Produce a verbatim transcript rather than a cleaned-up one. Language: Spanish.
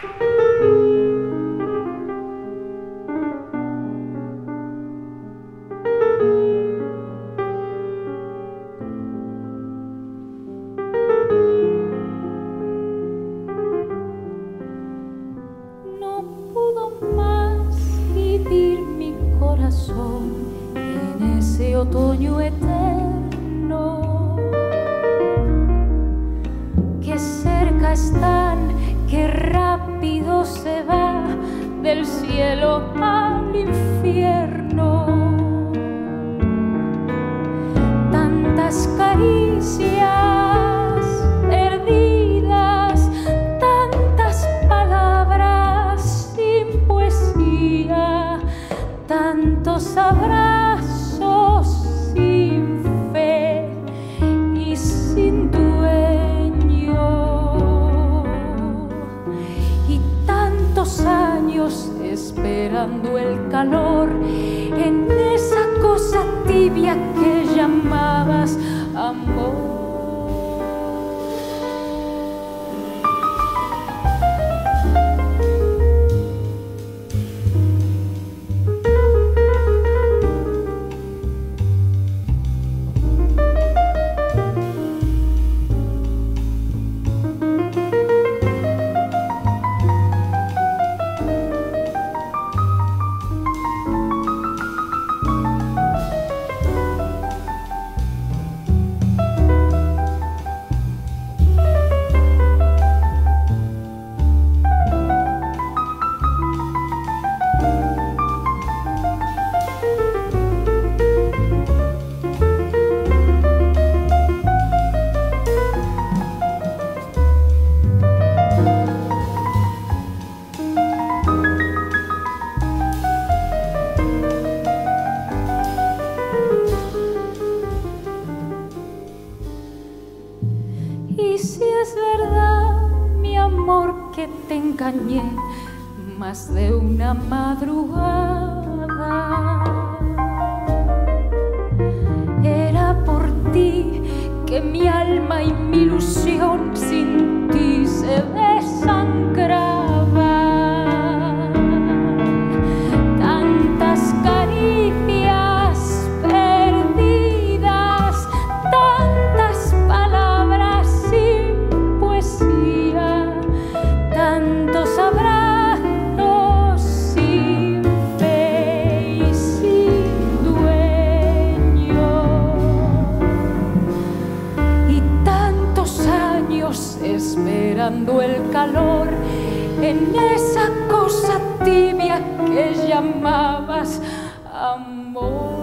En ese otoño eterno, que cerca están, que rápido se va del cielo al infierno. Tantas caricias perdidas, tantas palabras sin poesía, tantos abrazos sin fe y sin dueño, y tantos años esperando el calor en esa cosa tibia que llamabas amor. Y si es verdad, mi amor, que te engañé más de una madrugada, era por ti que mi alma y mi ilusión sin ti se desangraban. Tantas caricias perdidas, tantas palabras sin poesía, tantos abrazos sin fe y sin dueño, y tantos años esperando el calor en esa cosa tibia que llamabas amor.